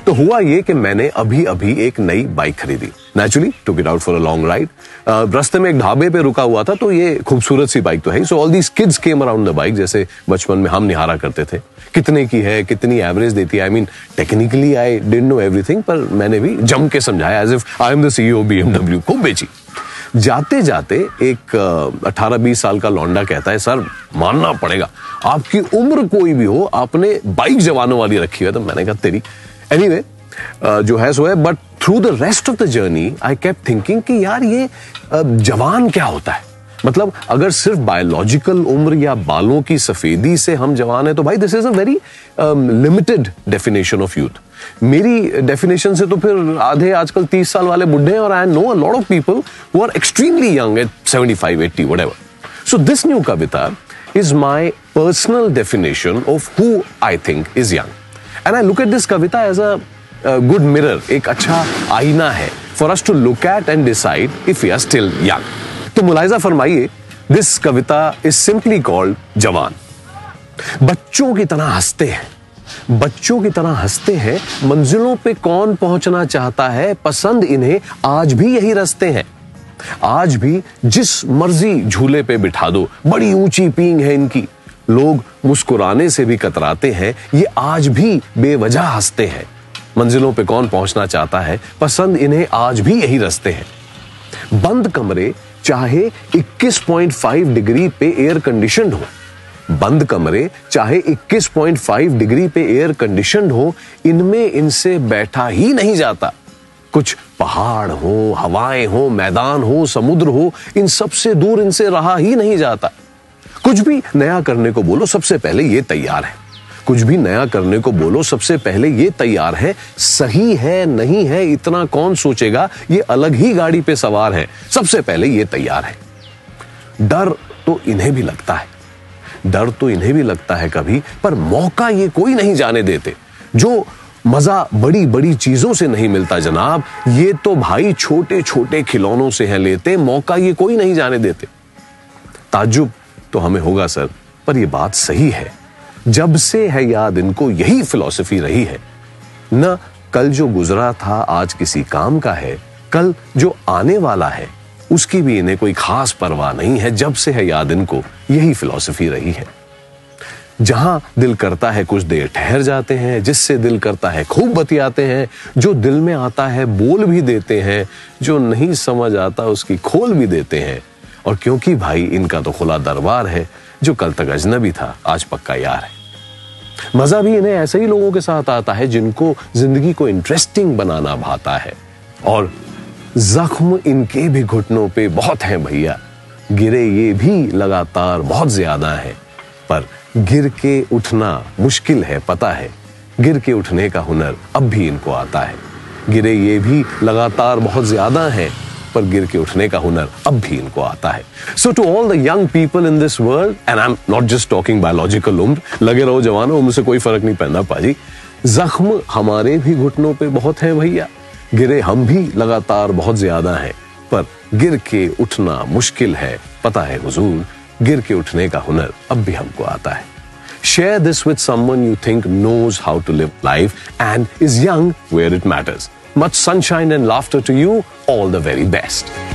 तो हुआ ये कि मैंने अभी अभी एक नई बाइक खरीदी। Naturally took it out for a long ride. रास्ते में एक ढाबे पे रुका हुआ था, तो ये खूबसूरत सी बाइक तो है। So all these kids came around the bike, जैसे बचपन में हम निहारा करते थे, कितने की है, कितनी एवरेज देती है। I mean technically I didn't know everything, पर मैंने भी जम के समझाया as if I am the CEO of BMW। खूब बेची। जाते जाते एक 18-20 साल का लौंडा कहता है, सर मानना पड़ेगा, आपकी उम्र कोई भी हो, आपने बाइक जवानों वाली रखी है। तो मैंने कहा तेरी। एनीवे, जो है सो है। But through the rest of the journey I kept thinking कि यार ये जवान क्या होता है। मतलब अगर सिर्फ बायोलॉजिकल उम्र या बालों की सफेदी से हम जवान है तो भाई this is a very limited definition of youth. मेरी डेफिनेशन से तो फिर आधे आजकल 30 साल वाले बुढ़े हैं, और I know a lot of people who are extremely young at 75, 80 whatever. So this new कविता is my personal definition of who I think is young. And I look at this कविता एज अ गुड मिरर, एक अच्छा आईना है for us to look at and decide if we are still young. तो मुलाहिजा फरमाइए, this कविता is simply called Jawan. बच्चों की तरह हंसते हैं, बच्चों की तरह हंसते हैं, मंजिलों पे कौन पहुंचना चाहता है, पसंद इन्हें आज भी यही रास्ते हैं। आज भी जिस मर्जी झूले पे बिठा दो, बड़ी ऊंची पींग है इनकी, लोग मुस्कुराने से भी कतराते हैं, ये आज भी बेवजह हंसते हैं। मंजिलों पे कौन पहुंचना चाहता है, पसंद इन्हें आज भी यही रास्ते हैं। बंद कमरे चाहे 21.5 डिग्री पे एयर कंडीशनड हो, बंद कमरे चाहे 21.5 डिग्री पे एयर कंडीशनड हो, इनमें इनसे बैठा ही नहीं जाता। कुछ पहाड़ हो, हवाएं हो, मैदान हो, समुद्र हो, इन सबसे दूर इनसे रहा ही नहीं जाता। कुछ भी नया करने को बोलो, सबसे पहले ये तैयार है। कुछ भी नया करने को बोलो, सबसे पहले ये तैयार है। सही है नहीं है इतना कौन सोचेगा, ये अलग ही गाड़ी पे सवार है, सबसे पहले ये तैयार है। डर तो इन्हें भी लगता है, डर तो इन्हें भी लगता है कभी, पर मौका ये कोई नहीं जाने देते। जो मजा बड़ी बड़ी चीजों से नहीं मिलता जनाब, ये तो भाई छोटे छोटे खिलौनों से है लेते, मौका ये कोई नहीं जाने देते। ताज्जुब तो हमें होगा सर, पर ये बात सही है। जब से है याद इनको यही फिलॉसफी रही है, न कल जो गुजरा था आज किसी काम का है, कल जो आने वाला है उसकी भी इन्हें कोई खास परवाह नहीं है। जब से है याद इनको यही फिलॉसफी रही है। जहां दिल करता है कुछ देर ठहर जाते हैं, जिससे दिल करता है खूब बतियाते हैं, जो दिल में आता है बोल भी देते हैं, जो नहीं समझ आता उसकी खोल भी देते हैं। और क्योंकि भाई इनका तो खुला दरबार है, जो कल तक अजनबी था आज पक्का यार है। मजा भी इन्हें ऐसे ही लोगों के साथ आता है जिनको जिंदगी को इंटरेस्टिंग बनाना भाता है। और जख्म इनके भी घुटनों पे बहुत हैं भैया, गिरे ये भी लगातार बहुत ज्यादा है, पर गिर के उठना मुश्किल है पता है, गिर के उठने का हुनर अब भी इनको आता है। गिरे ये भी लगातार बहुत ज्यादा है, पर गिर के उठने का हुनर अब भी इनको आता है। So to all the young people in this world, and I am not just talking biological उम्र, लगे रहो जवानों, उम्र से कोई फर्क नहीं पड़ना पाजी। जख्म हमारे भी घुटनों पे बहुत है भैया, गिरे हम भी लगातार बहुत ज्यादा हैं, पर गिर के उठना मुश्किल है पता है हुजूर, गिर के उठने का हुनर अब भी हमको आता है। Share this with someone you think knows how to live life and is young where it matters. Much sunshine and laughter to you. All the very best.